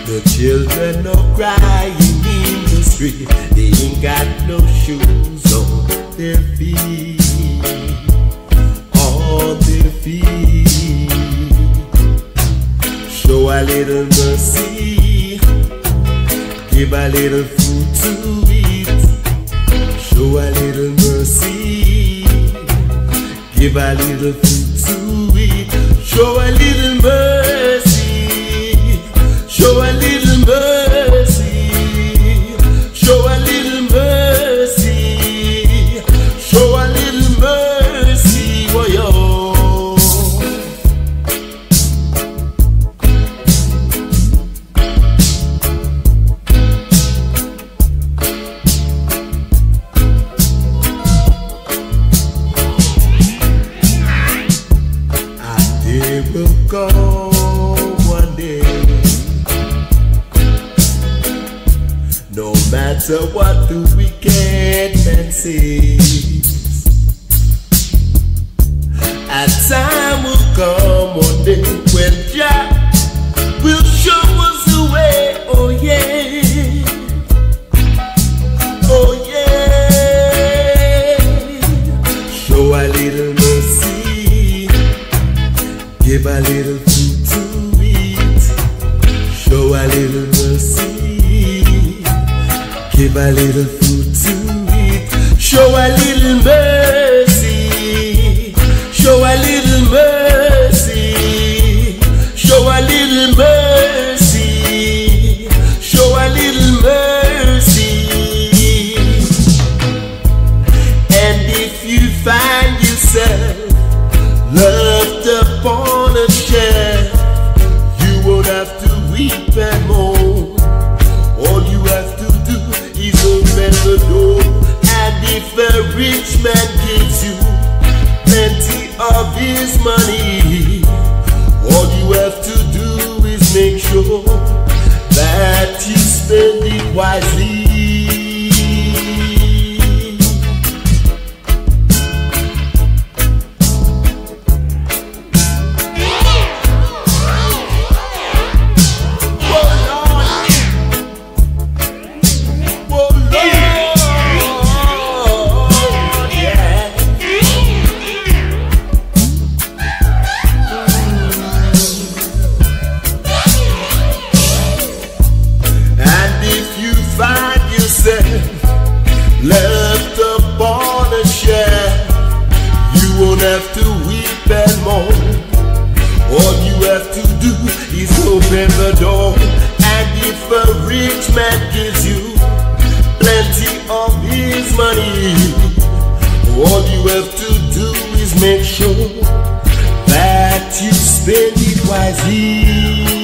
The children are crying in the street. They ain't got no shoes on their feet. On their feet. Show a little mercy. Give a little food to eat. Show a little mercy. Give a little food to eat. Show a little mercy. Show a little mercy. Show a little mercy. Show a little mercy. Oh, yo. And they will go one day. No matter what the wicked man says, a time will come one day when Jah will show us the way. Oh yeah, oh yeah. Show a little mercy, give a little food to eat. Show a little mercy. Give a little food to eat. Show a little mercy. Show a little mercy. Show a little mercy. Show a little mercy. And if you find yourself left upon a shelf, you won't have to weep and moan. All you have to do is open the door. And if a rich man gives you plenty of his money, all you have to do is make sure that you spend it wisely. Left upon a shelf, you won't have to weep and moan. All you have to do is open the door. And if a rich man gives you plenty of his money, all you have to do is make sure that you spend it wisely.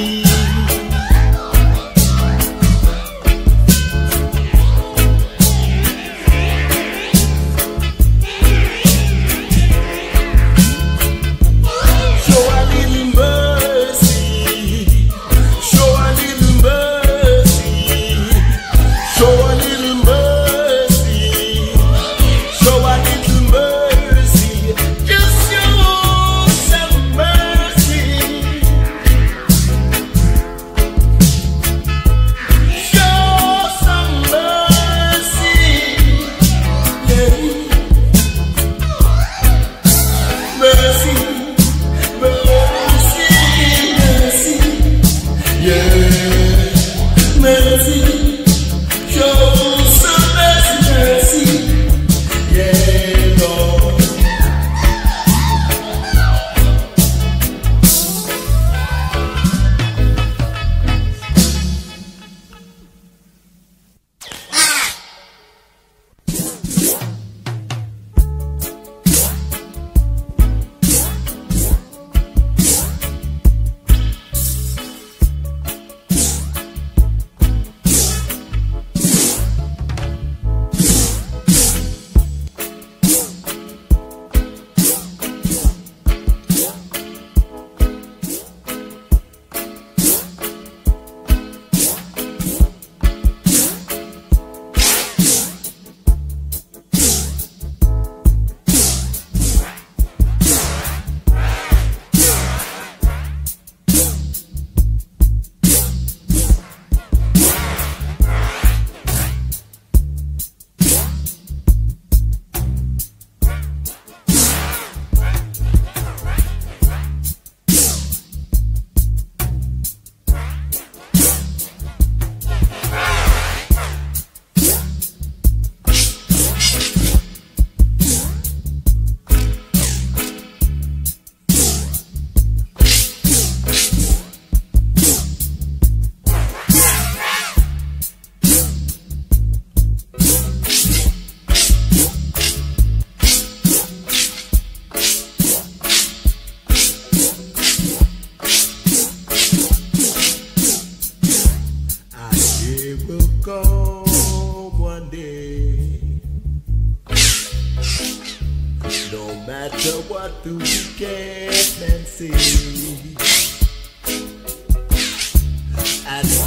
matter what the wicked men say. And